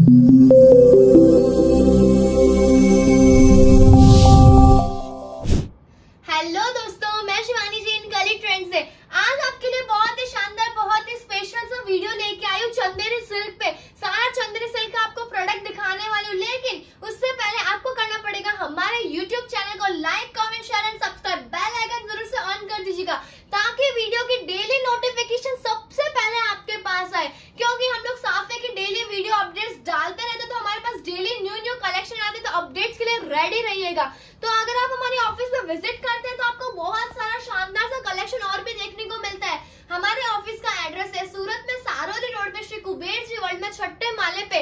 Hello दोस्तों, मैं शिवानी जी इन गली ट्रेंड से आज आपके लिए बहुत ही शानदार, बहुत ही स्पेशल सा वीडियो लेके आई हूँ चंदेरी सिल्क पे। सारा चंदेरी सिल्क का आपको प्रोडक्ट दिखाने वाली हूँ, लेकिन उससे पहले आपको करना पड़ेगा हमारे YouTube चैनल को like, comment, share and subscribe. Bell icon जरूर से ऑन कर दीजिएगा ताकि वीडियो की डेली नोटिफिकेशन सबसे पहले आपके पास आए, क्योंकि हम लोग साफे की डेली वीडियो अपडेट्स डालते रहते तो हमारे पास डेली न्यू कलेक्शन आते, तो अपडेट्स के लिए रेडी रहिएगा। तो अगर आप हमारे ऑफिस में विजिट करते हैं तो आपको बहुत सारा शानदार सा कलेक्शन और भी देखने को मिलता है। हमारे ऑफिस का एड्रेस है सूरत में सारोली रोड पे श्री कुबेर जी वर्ल्ड में छठे माले पे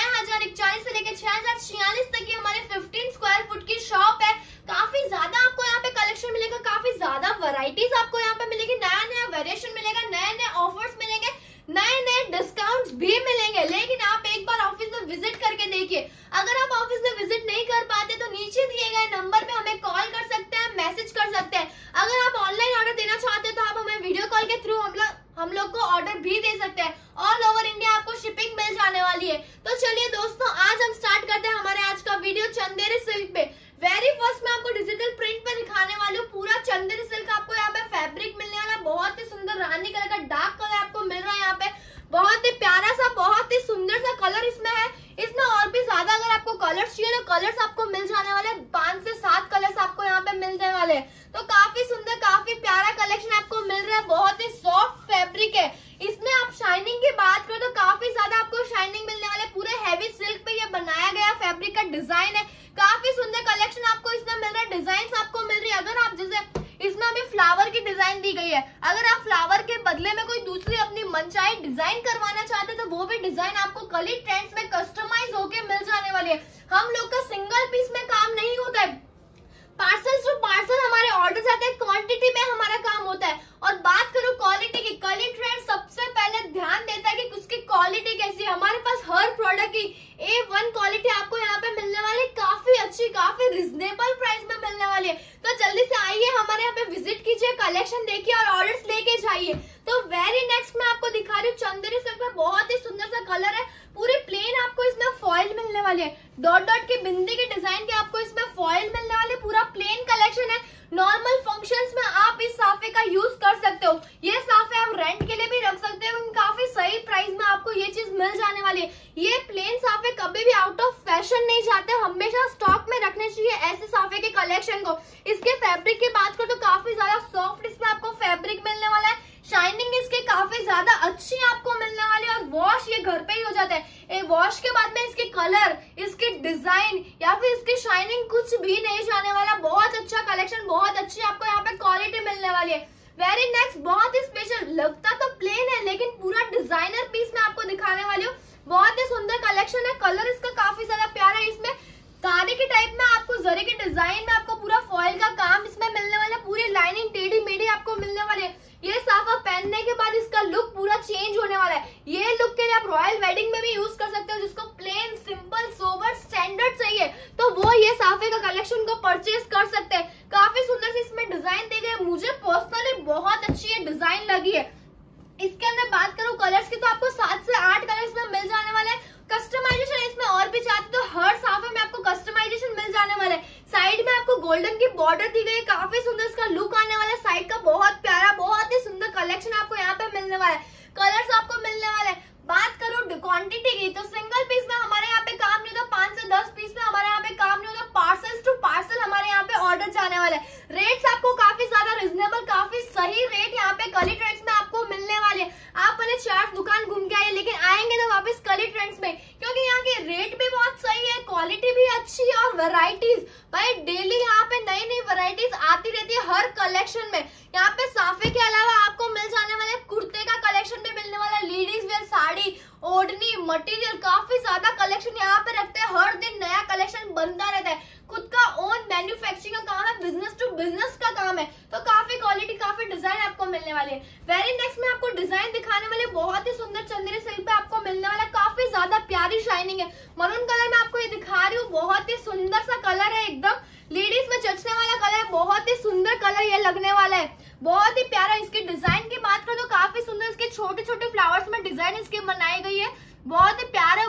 6041 से लेकर 6046 तक की हमारे 15 स्क्वायर फुट की शॉप है। काफी ज्यादा आपको यहाँ पे कलेक्शन मिलेगा, काफी ज्यादा वैरायटीज आपको यहाँ पे मिलेगी, नया वेरिएशन मिलेगा, नए ऑफर्स मिलेंगे, नए डिस्काउंट्स भी मिलेंगे। लेकिन आप एक बार ऑफिस में विजिट करके देखिए। अगर आप ऑफिस में विजिट नहीं कर पाते तो नीचे दिए गए नंबर पे हमें कॉल कर सकते हैं, मैसेज कर सकते हैं। अगर आप ऑनलाइन ऑर्डर देना चाहते हैं तो आप हमें वीडियो कॉल के थ्रू हम लोग को ऑर्डर भी दे सकते हैं। ऑल ओवर इंडिया आपको शिपिंग मिल जाने वाली है। तो चलिए दोस्तों, आज हम स्टार्ट करते हैं हमारे आज का वीडियो चंदेरी सिल्क पे। वेरी फर्स्ट में आपको डिजिटल प्रिंट पे दिखाने वाली हूँ। पूरा चंदेरी सिल्क आपको यहाँ पे फैब्रिक मिलने वाला है। बहुत ही सुंदर रानी कलर का डार्क कलर आपको मिल रहा है यहाँ पे। बहुत ही प्यारा सा, बहुत ही सुंदर सा कलर इसमें है। इसमें और भी ज्यादा अगर आपको कलर्स चाहिए तो कलर्स आपको मिल जाने वाले, 5 से 7 कलर्स आपको यहाँ पे मिलने वाले हैं। तो काफी सुंदर, काफी प्यारा कलेक्शन आपको मिल रहा है। बहुत ही सॉफ्ट फैब्रिक है। इसमें आप शाइनिंग की बात करो तो काफी ज्यादा आपको शाइनिंग मिलने वाले। पूरे हैवी सिल्क पे ये बनाया गया फैब्रिक का डिजाइन है। काफी सुंदर कलेक्शन आपको इसमें मिल रहा है, डिजाइन आपको मिल रही है। अगर आप जैसे इसमें हमें फ्लावर की डिजाइन दी गई है, अगर आप फ्लावर के बदले में कोई दूसरी अपनी मनचाही डिजाइन करवाना चाहते हैं तो वो भी डिजाइन आपको कली ट्रेंड्स में कस्टमाइज होके मिल जाने वाली है। हम लोग का सिंगल पीस में काम नहीं होता है, पार्सल टू पार्सल हमारे ऑर्डर आते हैं, क्वांटिटी में हमारा काम होता है। और बात करूं क्वालिटी की, कली ट्रेंड सबसे पहले ध्यान देता है कि उसकी क्वालिटी कैसी है। हमारे पास हर प्रोडक्ट की A1 क्वालिटी आपको यहाँ पे मिलने वाली है, काफी अच्छी, काफी रिजनेबल प्राइस में मिलने वाली है। तो जल्दी से आइए, हमारे यहाँ पे विजिट कीजिए, कलेक्शन देखिए और ऑर्डर्स लेके जाइए। तो वेरी नेक्स्ट मैं आपको दिखा रही हूँ चंदेरी सिल्क में बहुत ही सुंदर सा कलर है। पूरी प्लेन आपको इसमें फॉइल मिलने वाली है, डॉट डॉट की बिंदी के डिजाइन के आपको इसमें फॉइल मिलने वाले। पूरा प्लेन कलेक्शन है। नॉर्मल फंक्शंस में आप इस साफे का यूज कर सकते हो। ये साफे आप रेंट के लिए भी रख सकते हो, काफी सही प्राइस में आपको ये चीज मिल जाने वाली है। ये प्लेन साफे कभी भी आउट ऑफ फैशन नहीं जाते, हमेशा स्टॉक में रखने चाहिए ऐसे साफे के कलेक्शन को। इसके फैब्रिक की बात करो तो काफी ज्यादा सॉफ्ट इसमें आपको फैब्रिक मिलने वाला है। शाइनिंग इसकी काफी ज्यादा अच्छी आपको मिलने वाली है और वॉश ये घर पे ही हो जाता है। एक वॉश के बाद में इसके कलर, इसके डिजाइन या फिर इसकी शाइनिंग कुछ भी नहीं जाने वाला। बहुत अच्छा कलेक्शन, बहुत अच्छी आपको यहाँ पे क्वालिटी मिलने वाली है। वेरी नेक्स्ट, बहुत ही स्पेशल, लगता तो प्लेन है लेकिन पूरा डिजाइनर पीस में आपको दिखाने वाली हूँ। बहुत ही सुंदर कलेक्शन है। कलर इसका काफी ज्यादा प्यारा है। इसमें तारे के टाइप में आपको जरी के डिजाइन में आपको पूरा फॉइल का काम इसमें मिलने वाला है। पूरी लाइनिंग टेढ़ी मेढ़ी आपको मिलने वाली है। ये साफा पहनने के बाद इसका लुक पूरा चेंज होने वाला है। ये लुक के लिए आप रॉयल वेडिंग में भी यूज कर सकते हो, जिसको प्लेन, सिंपल, सोबर, स्टैंडर्ड चाहिए तो वो ये साफे का कलेक्शन को परचेज कर सकते हैं। काफी सुंदर सी इसमें डिजाइन दी गई, मुझे पर्सनली बहुत अच्छी ये डिजाइन लगी है। इसके अंदर बात करूं कलर्स की तो आपको 7 से 8 कलर इसमें मिल जाने वाले हैं। कस्टमाइजेशन इसमें और भी चाहते तो हर साफे में आपको कस्टमाइजेशन मिल जाने वाला है। साइड में आपको गोल्डन की बॉर्डर दी गई, काफी सुंदर इसका लुक आने वाला है। साइड का बहुत प्यारा, बहुत ही सुंदर कलेक्शन आपको यहाँ पे मिलने वाला है। कलर्स आपको मिलने वाले हैं। बात करूं क्वांटिटी की तो सिंगल पीस में हमारे यहाँ पे काम नहीं होता, 5 से 10 पीस में हमारे यहाँ पे काम नहीं होता, पार्सल टू पार्सल हमारे यहाँ पे ऑर्डर जाने वाला है। रेट्स आपको काफी ज्यादा रिजनेबल, काफी सही रेट यहाँ पे कली ट्रेंड्स में आपको मिलने वाले हैं। आप पहले 4 दुकान घूम के आइए, लेकिन आएंगे तो वापस कली ट्रेंड्स में, क्योंकि यहाँ के रेट भी बहुत सही है, क्वालिटी भी अच्छी है और वेराइटीज भाई डेली यहाँ पे नई नई वेराइटीज आती रहती है हर कलेक्शन में। यहाँ पे साफे के अलावा आपको मिल जाने वाले कुर्ते का कलेक्शन भी मिलने वाला है, लेडीज वेयर, साड़ी, ओढ़नी, मटेरियल, काफी ज्यादा कलेक्शन यहाँ पे रखते हैं। हर दिन नया कलेक्शन बनता रहता है। खुद का ओन मैन्युफैक्चरिंग का काम है, बिजनेस टू बिजनेस का काम है। तो काफी क्वालिटी, काफी डिजाइन आपको मिलने वाली है। वेरी नेक्स्ट में आपको डिजाइन दिखाने वाले बहुत ही सुंदर चंदेरी सिल्क पे आपको मिलने वाला है। काफी ज्यादा प्यारी शाइनिंग है। मरून कलर में आपको ये दिखा रही हूँ, बहुत ही सुंदर सा कलर है, एकदम लेडीज में जचने वाला कलर है। बहुत ही सुंदर कलर ये लगने वाला है, बहुत ही प्यारा। इसकी डिजाइन की बात करो तो काफी सुंदर, इसके छोटे छोटे फ्लावर्स में डिजाइन इसकी बनाई गई है। बहुत ही प्यारा,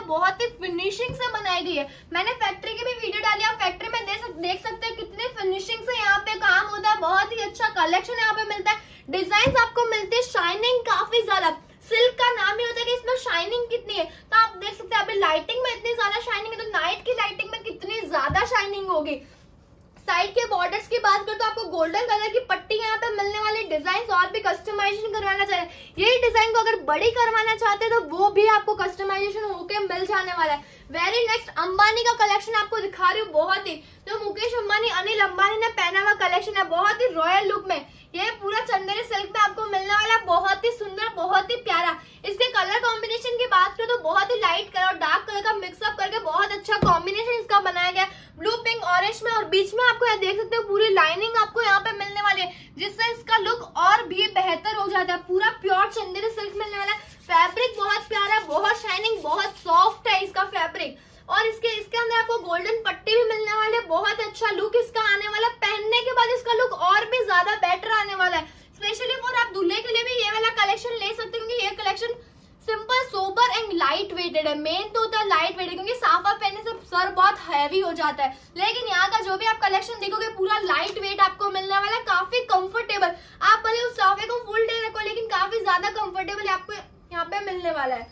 बहुत ही फिनिशिंग से बनाई गई है। मैंने फैक्ट्री की भी वीडियो डाली, आप फैक्ट्री में देख सकते हैं कितने फिनिशिंग से यहाँ पे काम होता है। बहुत ही अच्छा कलेक्शन यहाँ पे मिलता है, डिजाइन आपको मिलते हैं, शाइनिंग काफी ज्यादा। सिल्क का नाम ही होता है कि इसमें शाइनिंग कितनी है, तो आप देख सकते हैं अभी लाइटिंग में इतनी ज्यादा शाइनिंग है, तो नाइट की लाइटिंग में कितनी ज्यादा शाइनिंग होगी। साइड के बॉर्डर्स की बात करें तो आपको गोल्डन कलर की पट्टी यहाँ पे मिलने वाली। डिजाइन और भी कस्टमाइजेशन करवाना चाह रहे हैं, यही डिजाइन को अगर बड़ी करवाना चाहते हैं तो वो भी आपको कस्टमाइजेशन होके मिल जाने वाला है। वेरी नेक्स्ट अंबानी का कलेक्शन आपको दिखा रही हूँ, बहुत ही जो मुकेश अंबानी अनिल अंबानी ने पहना हुआ कलेक्शन है, बहुत ही रॉयल लुक में। ये पूरा चंदेरी सिल्क में आपको मिलने वाला है, बहुत ही सुंदर, बहुत ही प्यारा। इसके कलर कॉम्बिनेशन की बात करें तो बहुत ही लाइट कलर और डार्क कलर का मिक्सअप करके बहुत अच्छा कॉम्बिनेशन इसका बनाया गया, ब्लू पिंक ऑरेंज में। और बीच में आपको देख सकते हो पूरी लाइनिंग आपको यहाँ पे मिलने वाली है, जिससे इसका लुक और भी बेहतर हो जाता है। पूरा प्योर चंदेरी सिल्क मिलने वाला है। फैब्रिक बहुत प्यारा, बहुत शाइनिंग, बहुत सॉफ्ट है इसका फैब्रिक। और इसके अंदर आपको गोल्डन पट्टी भी मिलने वाले, बहुत अच्छा लुक इसका आने वाला। पहनने के बाद इसका लुक और भी ज्यादा बेटर आने वाला है। स्पेशली फॉर आप दूल्हे के लिए भी ये वाला कलेक्शन ले सकते हैं, क्योंकि ये collection simple, sober and light weighted है। मेन तो होता है लाइट वेटेड, क्योंकि साफा पहनने से सर बहुत हैवी हो जाता है, लेकिन यहाँ का जो भी आप कलेक्शन देखोगे पूरा लाइट वेट आपको मिलने वाला है, काफी कंफर्टेबल। आप भले उस साफे को फुल डे रखो, लेकिन काफी ज्यादा कंफर्टेबल आपको यहाँ पे मिलने वाला है।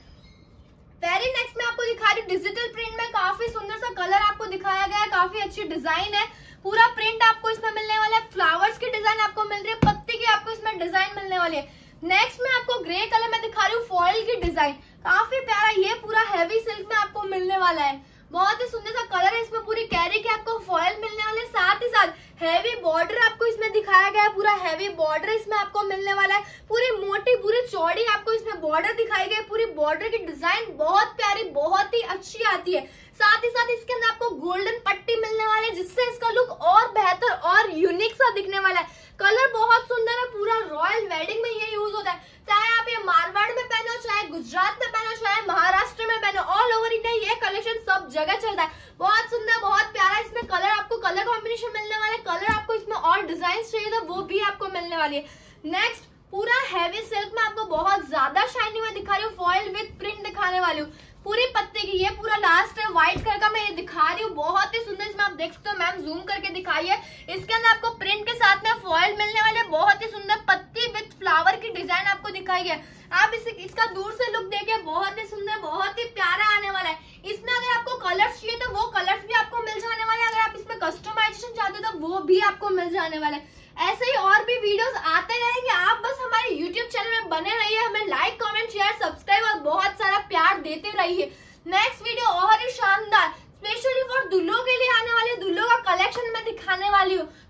वेरी नेक्स्ट में आपको दिखा रही डिजिटल प्रिंट में, काफी सुंदर सा कलर आपको दिखाया गया है, काफी अच्छी डिजाइन है। पूरा प्रिंट आपको इसमें मिलने वाला है, फ्लावर्स की डिजाइन आपको मिल रही है, पत्ती की आपको इसमें डिजाइन मिलने वाली है। नेक्स्ट में आपको ग्रे कलर में दिखा रही हूँ फॉइल की डिजाइन, काफी प्यारा। ये पूरा हैवी सिल्क में आपको मिलने वाला है, बहुत ही सुंदर सा कलर है। इसमें पूरी कैरी के आपको फॉइल मिलने वाले, साथ ही साथ हैवी बॉर्डर आपको इसमें दिखाया गया है, पूरा हैवी बॉर्डर इसमें आपको मिलने वाला है। पूरी मोटी, पूरी चौड़ी आपको इसमें बॉर्डर दिखाई गई, पूरी बॉर्डर की डिजाइन बहुत प्यारी, बहुत ही अच्छी आती है। साथ ही साथ इसके अंदर आपको गोल्डन पट्टी मिलने वाली है, जिससे इसका लुक और बेहतर और यूनिक सा दिखने वाला है। कलर बहुत सुंदर है, पूरा रॉयल वेडिंग में ये यूज होता है। चाहे आप ये मारवाड़ में पहनो, चाहे गुजरात में पहनो, चाहे महाराष्ट्र में पहनो, ऑल ओवर इंडिया ये कलेक्शन सब जगह चलता है। बहुत सुंदर, बहुत प्यारा। इसमें कलर आपको कलर कॉम्बिनेशन मिलने वाला है, कलर आपको इसमें और डिजाइन चाहिए तो वो भी आपको मिलने वाली है। नेक्स्ट पूरा हैवी सिल्क में आपको बहुत ज्यादा शाइनिंग में दिखा रही हूँ, फॉइल विद प्रिंट दिखाने वाली हूँ पूरी पत्ते की। ये पूरा लास्ट है, व्हाइट कलर का मैं ये दिखा रही हूँ, बहुत ही सुंदर। इसमें आप देख सकते हो, मैम जूम करके दिखाई है। इसके अंदर आपको प्रिंट के साथ में फॉइल मिलने वाले, बहुत ही सुंदर पत्ती विद फ्लावर की डिजाइन आपको दिखाई है। आप इसका दूर से लुक देखे, बहुत ही सुंदर, बहुत ही प्यारा आने वाला है। इसमें अगर आपको कलर्स चाहिए तो वो कलर्स भी आपको मिल जाने वाले हैं, अगर आप इसमें कस्टमाइजेशन चाहते हो तो वो भी आपको मिल जाने वाला है। ऐसे ही और भी वीडियोस आते रहेंगे, आप बस हमारे YouTube चैनल में बने रहिए, हमें लाइक, कमेंट, शेयर, सब्सक्राइब और बहुत सारा प्यार देते रहिए। नेक्स्ट वीडियो और ही शानदार, स्पेशली फॉर दुल्हों के लिए आने वाले, दुल्हों का कलेक्शन मैं दिखाने वाली हूँ।